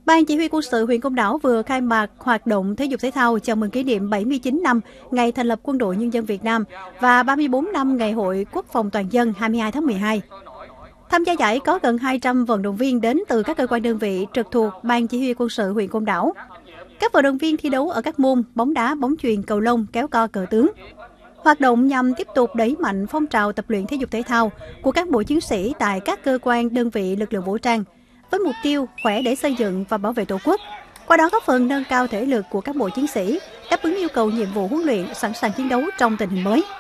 Ban Chỉ huy Quân sự huyện Côn Đảo vừa khai mạc hoạt động thể dục thể thao chào mừng kỷ niệm 79 năm ngày thành lập Quân đội Nhân dân Việt Nam và 34 năm ngày Hội Quốc phòng toàn dân 22 tháng 12. Tham gia giải có gần 200 vận động viên đến từ các cơ quan đơn vị trực thuộc Ban Chỉ huy Quân sự huyện Côn Đảo. Các vận động viên thi đấu ở các môn bóng đá, bóng chuyền, cầu lông, kéo co, cờ tướng. Hoạt động nhằm tiếp tục đẩy mạnh phong trào tập luyện thể dục thể thao của các bộ chiến sĩ tại các cơ quan đơn vị lực lượng vũ trang, với mục tiêu khỏe để xây dựng và bảo vệ Tổ quốc. Qua đó góp phần nâng cao thể lực của các bộ chiến sĩ, đáp ứng yêu cầu nhiệm vụ huấn luyện sẵn sàng chiến đấu trong tình hình mới.